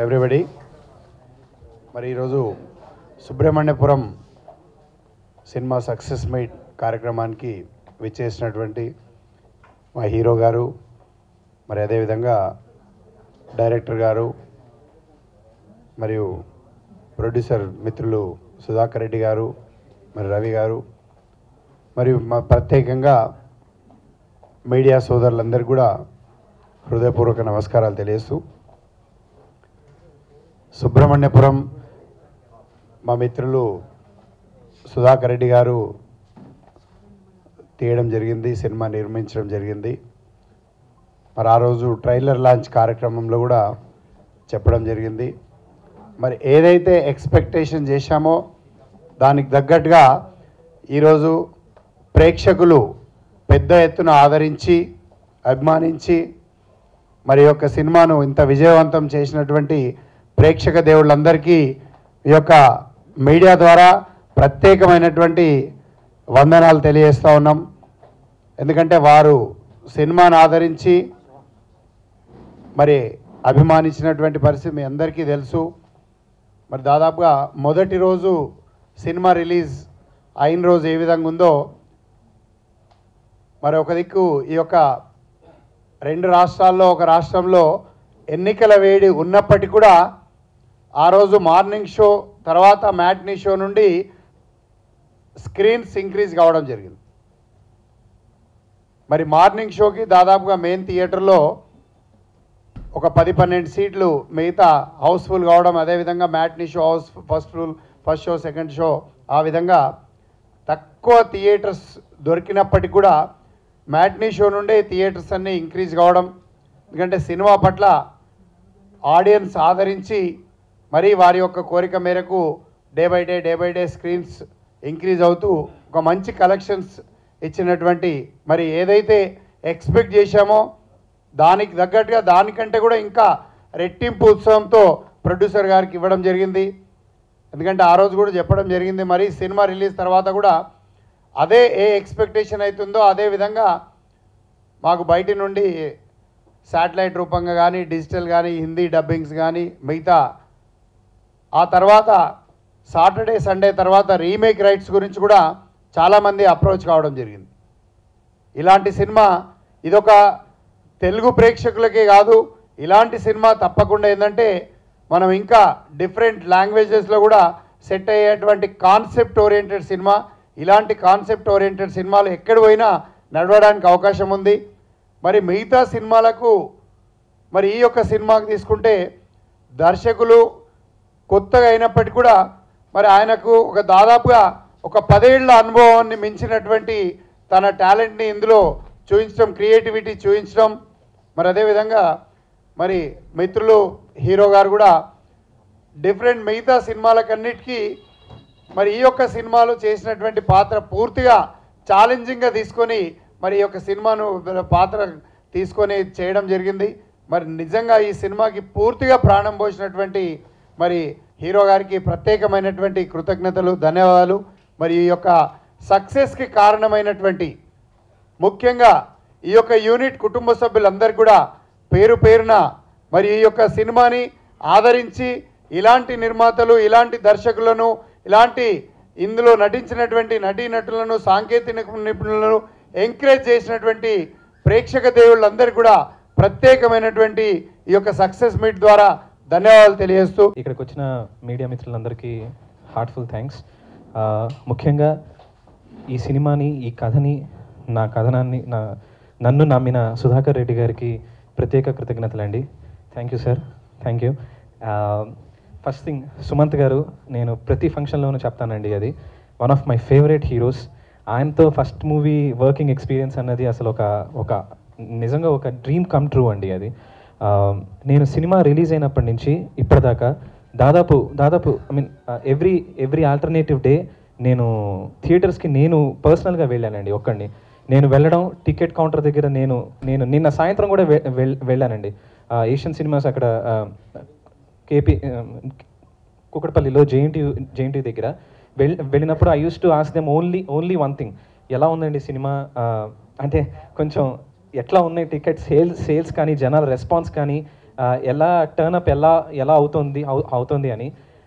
Everybody. మరి ఈరోజు Subrahmanyapuram cinema success meet కార్యక్రమానికి విచ్చేసినటువంటి మా హీరో గారు, మరి అదేవిధంగా డైరెక్టర్ గారు మరియు ప్రొడ్యూసర్ మిత్రులు సుధాకర్ రెడ్డి గారు, మరి రవి గారు, మరియు మా ప్రత్యేకంగా మీడియా సోదరులందరికీ కూడా హృదయపూర్వక నమస్కారాలు తెలియజేస్తూ, సుబ్రహ్మణ్యపురం మా మిత్రులు సుధాకర్ రెడ్డి గారు తీయడం జరిగింది, సినిమా నిర్మించడం జరిగింది. మరి ఆ రోజు ట్రైలర్ లాంచ్ కార్యక్రమంలో కూడా చెప్పడం జరిగింది. మరి ఏదైతే ఎక్స్పెక్టేషన్ చేశామో దానికి తగ్గట్టుగా ఈరోజు ప్రేక్షకులు పెద్ద ఎత్తున ఆదరించి అభిమానించి మరి యొక్క సినిమాను ఇంత విజయవంతం చేసినటువంటి ప్రేక్షక దేవుళ్ళందరికీ ఈ యొక్క మీడియా ద్వారా ప్రత్యేకమైనటువంటి వందనాలు తెలియజేస్తూ ఉన్నాం. ఎందుకంటే వారు సినిమాను ఆదరించి మరి అభిమానించినటువంటి పరిస్థితి మీ అందరికీ తెలుసు. మరి దాదాపుగా మొదటి రోజు సినిమా రిలీజ్ అయిన రోజు ఏ విధంగా ఉందో, మరి ఒక దిక్కు ఈ యొక్క రెండు రాష్ట్రాల్లో ఒక రాష్ట్రంలో ఎన్నికల వేడి ఉన్నప్పటికీ కూడా ఆ రోజు మార్నింగ్ షో తర్వాత మ్యాట్నీ షో నుండి స్క్రీన్స్ ఇంక్రీజ్ కావడం జరిగింది. మరి మార్నింగ్ షోకి దాదాపుగా మెయిన్ థియేటర్లో ఒక 10-12 సీట్లు, మిగతా హౌస్ఫుల్ కావడం, అదేవిధంగా matinee show first show second show ఆ విధంగా తక్కువ థియేటర్స్ దొరికినప్పటికీ కూడా మ్యాట్నీ షో నుండే థియేటర్స్ అన్నీ ఇంక్రీజ్ కావడం, ఎందుకంటే సినిమా పట్ల ఆడియన్స్ ఆదరించి మరి వారి యొక్క కోరిక మేరకు day by day screens increase అవుతూ ఒక మంచి కలెక్షన్స్ ఇచ్చినటువంటి, మరి ఏదైతే ఎక్స్పెక్ట్ చేశామో దానికి తగ్గట్టుగా దానికంటే కూడా ఇంకా రెట్టింపు ఉత్సవంతో ప్రొడ్యూసర్ గారికి ఇవ్వడం జరిగింది. ఎందుకంటే ఆ రోజు కూడా చెప్పడం జరిగింది, మరి సినిమా రిలీజ్ తర్వాత కూడా అదే ఏ ఎక్స్పెక్టేషన్ అవుతుందో అదే విధంగా మాకు బయటి నుండి శాటిలైట్ రూపంగా కానీ డిజిటల్ కానీ హిందీ డబ్బింగ్స్ కానీ మిగతా ఆ తర్వాత సాటర్డే సండే తర్వాత రీమేక్ రైట్స్ గురించి కూడా చాలామంది అప్రోచ్ కావడం జరిగింది. ఇలాంటి సినిమా ఇదొక తెలుగు ప్రేక్షకులకే కాదు, ఇలాంటి సినిమా తప్పకుండా ఏంటంటే మనం ఇంకా డిఫరెంట్ లాంగ్వేజెస్లో కూడా సెట్ అయ్యేటువంటి కాన్సెప్ట్ ఓరియంటెడ్ సినిమా. ఇలాంటి కాన్సెప్ట్ ఓరియంటెడ్ సినిమాలు ఎక్కడ పోయినా నడవడానికి అవకాశం ఉంది. మరి మిగతా సినిమాలకు మరి ఈ యొక్క సినిమాకు తీసుకుంటే దర్శకులు కొత్తగా అయినప్పటికీ కూడా మరి ఆయనకు ఒక దాదాపుగా ఒక 10 ఏళ్ల అనుభవాన్ని మించినటువంటి తన టాలెంట్ని ఇందులో చూపించడం, క్రియేటివిటీ చూపించడం, మరి అదేవిధంగా మరి మిత్రులు హీరో గారు కూడా డిఫరెంట్ మిగతా సినిమాలకన్నిటికీ మరి ఈ యొక్క సినిమాలో చేసినటువంటి పాత్ర పూర్తిగా ఛాలెంజింగ్గా తీసుకొని మరి ఈ యొక్క సినిమాను పాత్ర తీసుకొని చేయడం జరిగింది. మరి నిజంగా ఈ సినిమాకి పూర్తిగా ప్రాణం పోసినటువంటి మరి హీరో గారికి ప్రత్యేకమైనటువంటి కృతజ్ఞతలు, ధన్యవాదాలు. మరి ఈ యొక్క సక్సెస్కి కారణమైనటువంటి ముఖ్యంగా ఈ యొక్క యూనిట్ కుటుంబ సభ్యులందరికీ కూడా పేరు పేరున మరి ఈ యొక్క సినిమాని ఆదరించి ఇలాంటి నిర్మాతలు, ఇలాంటి దర్శకులను, ఇలాంటి ఇందులో నటించినటువంటి నటీనటులను, సాంకేతిక నిపుణులను ఎంకరేజ్ చేసినటువంటి ప్రేక్షక దేవుళ్ళందరికీ కూడా ప్రత్యేకమైనటువంటి ఈ యొక్క సక్సెస్ మీట్ ద్వారా ధన్యవాదాలు తెలియజేస్తూ, ఇక్కడికి వచ్చిన మీడియా మిత్రులందరికీ హార్ట్ఫుల్ థ్యాంక్స్. ముఖ్యంగా ఈ సినిమాని, ఈ కథని, నా కథనాన్ని నన్ను నమ్మిన సుధాకర్ రెడ్డి గారికి ప్రత్యేక కృతజ్ఞతలు అండి. Thank you sir, thank you. First thing, Sumanth garu, నేను ప్రతి ఫంక్షన్లోనూ చెప్తానండి, అది one of my favourite heroes. ఆయనతో ఫస్ట్ మూవీ వర్కింగ్ ఎక్స్పీరియన్స్ అన్నది అసలు ఒక నిజంగా ఒక డ్రీమ్ కమ్ ట్రూ అండి. అది నేను సినిమా రిలీజ్ అయినప్పటి నుంచి ఇప్పటిదాకా దాదాపు I mean every alternative day నేను థియేటర్స్కి నేను పర్సనల్గా వెళ్ళానండి. ఒక్కడిని నేను వెళ్ళడం, టికెట్ కౌంటర్ దగ్గర నేను నిన్న సాయంత్రం కూడా వెళ్ళానండి. ఏషియన్ సినిమాస్ అక్కడ కేపీ కుకట్పల్లిలో జేఎన్టీ దగ్గర వెళ్ళినప్పుడు I use to ask them only one thing, ఎలా ఉందండి సినిమా, అంటే కొంచెం ఎట్లా ఉన్నాయి టికెట్ సేల్స్ కానీ, జనాల రెస్పాన్స్ కానీ, ఎలా టర్న్అప్ ఎలా అవుతుంది అని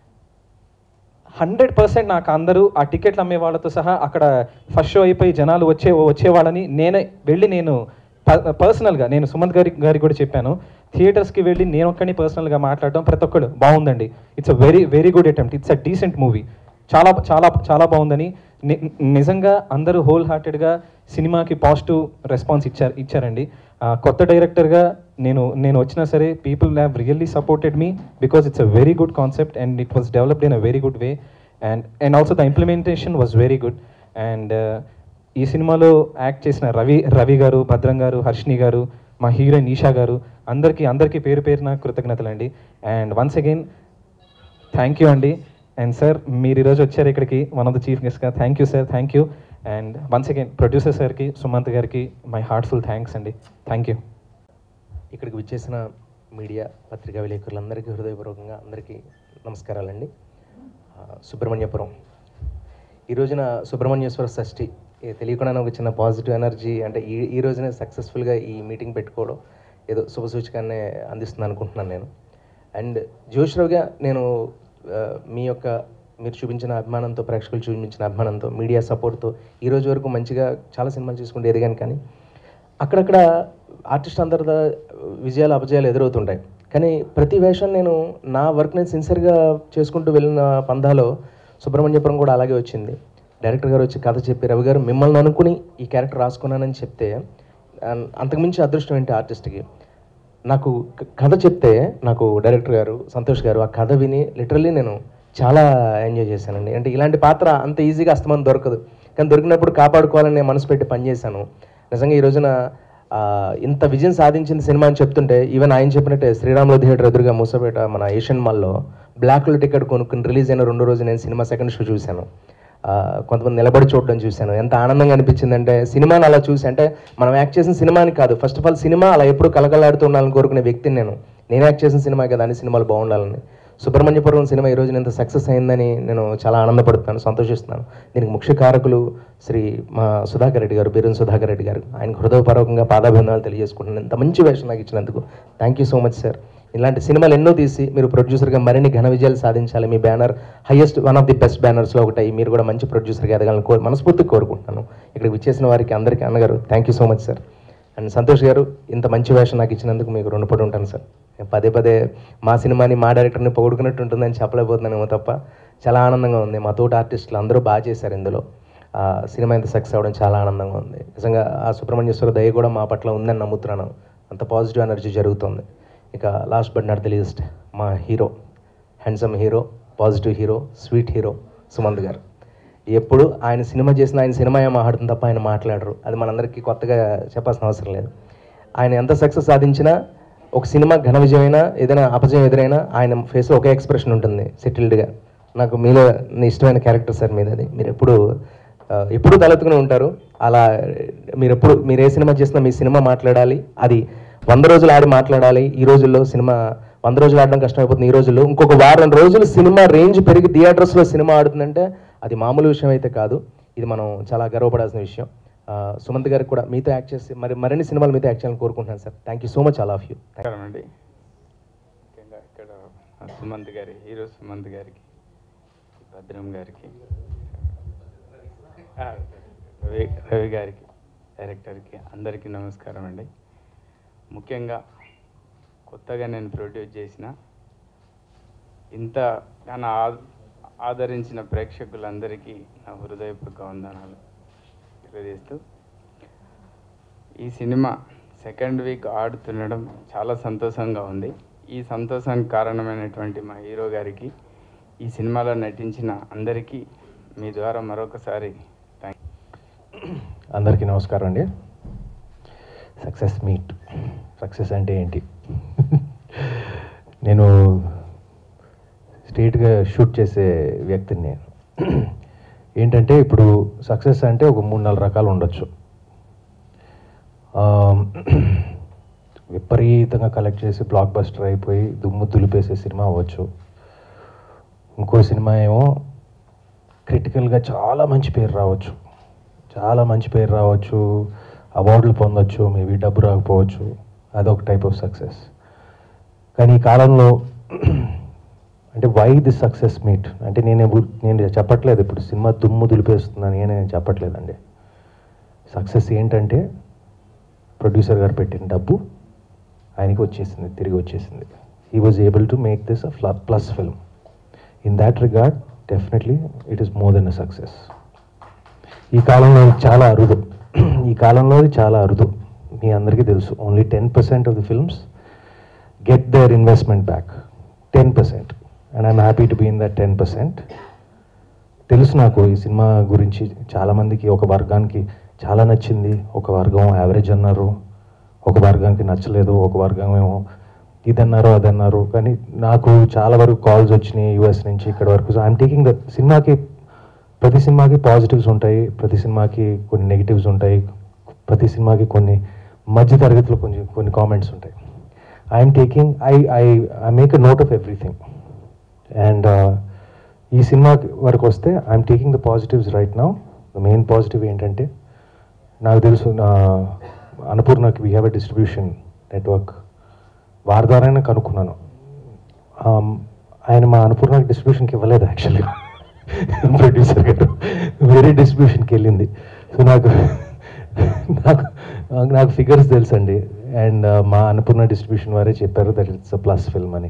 100% నాకు అందరూ ఆ టికెట్లు అమ్మే వాళ్ళతో సహా అక్కడ ఫస్ట్ షో అయిపోయి జనాలు వచ్చేవాళ్ళని నేను పర్సనల్గా నేను సుమంత్ గారికి కూడా చెప్పాను. థియేటర్స్కి వెళ్ళి నేను ఒక్కడిని పర్సనల్గా మాట్లాడడం ప్రతి ఒక్కడు బాగుందండి, it's a very very good attempt, it's a decent movie, చాలా చాలా చాలా బాగుందని నిజంగా అందరూ హోల్ హార్టెడ్గా సినిమాకి పాజిటివ్ రెస్పాన్స్ ఇచ్చారండి. కొత్త డైరెక్టర్గా నేను వచ్చినా సరే people have really supported me because it's a very good concept and it was developed in a very good way and also the implementation was very good. And ఈ సినిమాలో act చేసిన రవి గారు, భద్రం గారు, హర్షిని గారు, మా హీరోయిన్ ఈషా గారు, అందరికీ పేరున కృతజ్ఞతలు అండి. And once again thank you అండి. అండ్ సార్ మీరు ఈరోజు వచ్చారు ఇక్కడికి వన్ ఆఫ్ ద చీఫ్ గెస్ట్గా, thank you sir, thank you. And once again producer సార్కి, సుమంత్ గారికి మై హార్ట్ఫుల్ థ్యాంక్స్ అండి, థ్యాంక్ యూ. ఇక్కడికి విచ్చేసిన మీడియా పత్రికా విలేకరులందరికీ హృదయపూర్వకంగా అందరికీ నమస్కారాలండి. సుబ్రహ్మణ్యపురం ఈ రోజున సుబ్రహ్మణ్యేశ్వర షష్ఠి, తెలియకుండానే ఒక చిన్న పాజిటివ్ ఎనర్జీ అంటే ఈ రోజునే సక్సెస్ఫుల్గా ఈ మీటింగ్ పెట్టుకోవడం ఏదో శుభసూచకాన్ని అందిస్తుంది అనుకుంటున్నాను నేను. అండ్ జోష్రావుగా నేను మీరు చూపించిన అభిమానంతో, ప్రేక్షకులు చూపించిన అభిమానంతో, మీడియా సపోర్ట్తో ఈ రోజు వరకు మంచిగా చాలా సినిమాలు చేసుకుంటూ ఎదిగాను. కానీ అక్కడక్కడ ఆర్టిస్ట్ అందరి విజయాలు అపజయాలు ఎదురవుతుంటాయి. కానీ ప్రతి వేషం నేను నా వర్క్ నేను సిన్సియర్గా చేసుకుంటూ వెళ్ళిన పందాలో సుబ్రహ్మణ్యపురం కూడా అలాగే వచ్చింది. డైరెక్టర్ గారు వచ్చి కథ చెప్పి, రవి గారు మిమ్మల్ని అనుకుని ఈ క్యారెక్టర్ రాసుకున్నానని చెప్తే అంతకుమించి అదృష్టం ఏంటి ఆర్టిస్ట్కి. నాకు కథ చెప్తే నాకు డైరెక్టర్ గారు సంతోష్ గారు ఆ కథ విని లిటరల్లీ నేను చాలా ఎంజాయ్ చేశానండి. అంటే ఇలాంటి పాత్ర అంత ఈజీగా అస్తమానం దొరకదు, కానీ దొరికినప్పుడు కాపాడుకోవాలని నేను మనసు పెట్టి పనిచేశాను. నిజంగా ఈ రోజున ఇంత విజయం సాధించిన సినిమా అని చెప్తుంటే ఈవెన్ ఆయన చెప్పినట్టే శ్రీరాములు థియేటర్ ఎదురుగా మూసపేట మన ఏషియన్ మాల్లో బ్లాక్లో టికెట్ కొనుక్కుని రిలీజ్ అయిన 2 రోజు నేను సినిమా సెకండ్ షో చూశాను. కొంతమంది నిలబడి చూడడం చూశాను. ఎంత ఆనందంగా అనిపించిందంటే సినిమాని అలా చూసి, అంటే మనం యాక్ట్ చేసిన సినిమాని కాదు, ఫస్ట్ ఆఫ్ ఆల్ సినిమా అలా ఎప్పుడు కలకలాడుతూ ఉండాలని కోరుకునే వ్యక్తిని నేను యాక్ట్ చేసిన సినిమా కదా అన్ని సినిమాలు బాగుండాలని. సుబ్రహ్మణ్యపురం సినిమా ఈ రోజున ఎంత సక్సెస్ అయిందని నేను చాలా ఆనందపడుతున్నాను, సంతోషిస్తున్నాను. దీనికి ముఖ్య కారకులు శ్రీ మా సుధాకర్ రెడ్డి గారు, బీరన్ సుధాకర్ రెడ్డి గారు, ఆయనకు హృదయపూర్వకంగా పాదాభివందనాలు తెలియజేసుకుంటున్నాను. ఇంత మంచి వేషం నాకు ఇచ్చినందుకు thank you so much sir. ఇలాంటి సినిమాలు ఎన్నో తీసి మీరు ప్రొడ్యూసర్గా మరిన్ని ఘన విజయాలు సాధించాలి. మీ banner highest one of the best బ్యానర్స్లో ఒకటి, మీరు కూడా మంచి ప్రొడ్యూసర్గా ఎదగాలని మనస్ఫూర్తిగా కోరుకుంటున్నాను. ఇక్కడికి విచ్చేసిన వారికి అందరికీ అన్నగారు thank you so much sir. And Santosh garu ఇంత మంచి వేషం నాకు ఇచ్చినందుకు మీకు రుణపడి ఉంటాను సార్. నేను పదే మా సినిమాని మా డైరెక్టర్ని పొగుడుకున్నట్టు ఉంటుందని చెప్పలేకపోతున్నానేమో తప్ప చాలా ఆనందంగా ఉంది. మా తోటి ఆర్టిస్టులు అందరూ బాగా చేశారు ఇందులో. సినిమా ఇంత సక్సెస్ అవ్వడం చాలా ఆనందంగా ఉంది. నిజంగా ఆ సుబ్రహ్మణ్యేశ్వర దయ కూడా మా పట్ల ఉందని నమ్ముతున్నాను. అంత పాజిటివ్ ఎనర్జీ జరుగుతుంది. ఇక last but not the least మా hero, handsome hero, positive hero, sweet hero Sumanth garu. ఎప్పుడు ఆయన సినిమా చేసిన ఆయన సినిమా మాట్లాడుతుంది తప్ప ఆయన మాట్లాడరు. అది మనందరికీ కొత్తగా చెప్పాల్సిన అవసరం లేదు. ఆయన ఎంత సక్సెస్ సాధించినా, ఒక సినిమా ఘన విజయమైనా ఏదైనా అపజయం ఎదురైనా ఆయన ఫేస్లో ఒకే ఎక్స్ప్రెషన్ ఉంటుంది, సెటిల్డ్గా. నాకు మీలో ఇష్టమైన క్యారెక్టర్ సార్ మీద అది. మీరు ఎప్పుడు తలెత్తుకుని ఉంటారు. అలా మీరు ఏ సినిమా చేసినా మీ సినిమా మాట్లాడాలి. అది 100 రోజులు ఆడి మాట్లాడాలి. ఈ రోజుల్లో సినిమా 100 రోజులు ఆడడం కష్టమైపోతుంది. ఈ రోజుల్లో ఇంకొక వారం రోజులు సినిమా రేంజ్ పెరిగి థియేటర్స్లో సినిమా ఆడుతుందంటే అది మామూలు విషయం అయితే కాదు. ఇది మనం చాలా గర్వపడాల్సిన విషయం. సుమంత్ గారికి కూడా మీతో యాక్ట్ చేసి మరిన్ని సినిమాలు మీతో యాక్ట్ చేయాలని కోరుకుంటున్నాను sir. Thank you so much all of you. అండి ముఖ్యంగా ఇక్కడ సుమంత్ గారి, హీరో సుమంత్ గారికి, భద్రం గారికి, రవి గారికి, డైరెక్టర్కి అందరికీ నమస్కారం అండి. ముఖ్యంగా కొత్తగా నేను ప్రొడ్యూస్ చేసిన ఇంత నన్ను ఆదరించిన ప్రేక్షకులందరికీ నా హృదయపూర్వక వందనాలు తెలియజేస్తూ, ఈ సినిమా సెకండ్ వీక్ ఆడుతుండడం చాలా సంతోషంగా ఉంది. ఈ సంతోషానికి కారణమైనటువంటి మా హీరో గారికి, ఈ సినిమాలో నటించిన అందరికీ మీ ద్వారా మరొకసారి అందరికీ నమస్కారం అండి. సక్సెస్ మీట్, సక్సెస్ అంటే ఏంటి? నేను స్ట్రైట్గా షూట్ చేసే వ్యక్తిని నేను. ఏంటంటే ఇప్పుడు సక్సెస్ అంటే ఒక 3-4 రకాలు ఉండొచ్చు. విపరీతంగా కలెక్ట్ చేసి బ్లాక్ బస్టర్ అయిపోయి దుమ్ము దులిపేసే సినిమా అవ్వచ్చు. ఇంకో సినిమా ఏమో క్రిటికల్గా చాలా మంచి పేరు రావచ్చు, అవార్డులు పొందొచ్చు, మేబీ డబ్బు రాకపోవచ్చు. అదొక టైప్ ఆఫ్ సక్సెస్. కానీ ఈ కాలంలో అంటే వై దిస్ సక్సెస్ మీట్ అంటే నేను చెప్పట్లేదు ఇప్పుడు సినిమా దుమ్ము దులిపేస్తుందని నేను చెప్పట్లేదండి. సక్సెస్ ఏంటంటే ప్రొడ్యూసర్ గారు పెట్టిన డబ్బు ఆయనకి వచ్చేసింది, తిరిగి వచ్చేసింది. He was able to make this A plus film. In that regard definitely it is more than a success. ఈ కాలంలో చాలా అరుదు, ఈ కాలంలో చాలా అరుదు. మీ అందరికీ తెలుసు, only 10% of the films get their investment back. 10%. And I'm happy to be in that 10%. తెలుసు నాకు ఈ సినిమా గురించి. చాలామందికి ఒక వర్గానికి చాలా నచ్చింది, ఒక వర్గం యావరేజ్ అన్నారు, ఒక వర్గానికి నచ్చలేదు, ఒక వర్గం ఏమో ఇదన్నారు అదన్నారు. కానీ నాకు చాలా వరకు కాల్స్ వచ్చినాయి యూఎస్ నుంచి ఇక్కడ వరకు. సో ఐఎమ్ టేకింగ్ ద సినిమాకి, ప్రతి సినిమాకి పాజిటివ్స్ ఉంటాయి, ప్రతి సినిమాకి కొన్ని నెగిటివ్స్ ఉంటాయి, ప్రతి సినిమాకి కొన్ని మధ్య తరగతిలో కొన్ని కామెంట్స్ ఉంటాయి. I'm taking I make a note of everything. And ఈ సినిమా వరకు వస్తే I'm taking the positives right now. The main positive ఏంటంటే, నాకు తెలుసు అన్నపూర్ణకి we have a distribution network. వారి ద్వారానే కనుక్కున్నాను. ఆయన మా అన్నపూర్ణకి డిస్ట్రిబ్యూషన్కి ఇవ్వలేదు యాక్చువల్గా, ప్రొడ్యూసర్ గారు వేరే డిస్ట్రిబ్యూషన్కి వెళ్ళింది. సో నాకు ఫిగర్స్ తెలుసండి. అండ్ మా అన్నపూర్ణ డిస్ట్రిబ్యూషన్ వారే చెప్పారు that it's a plus film అని.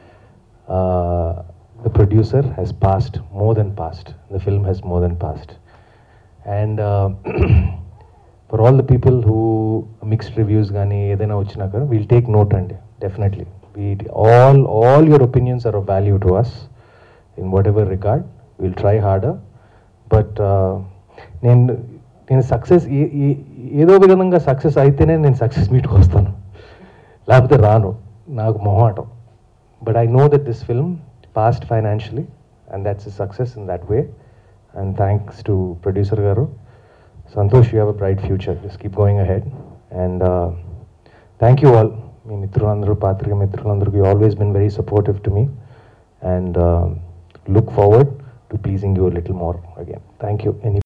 The producer has passed, more than passed. The film has more than passed. And for all the people who mixed reviews కానీ ఏదైనా వచ్చినాక వీల్ టేక్ నోట్ అండి, definitely. All your opinions are of value to us in whatever regard. Will try harder. But నేను success ఏదో విధంగా success అయితేనే నేను success మీట్కి వస్తాను, లేకపోతే రాను. నాకు మొహాటం. But I know that this film passed financially and that's a success in that way. And thanks to producer garu. Santosh, you have a bright future. Just keep going ahead. And thank you all. మీ మిత్రులందరూ, పాత్రిక మిత్రులందరికీ always been very supportive to me. And look forward to pleasing you a little more again. Thank you.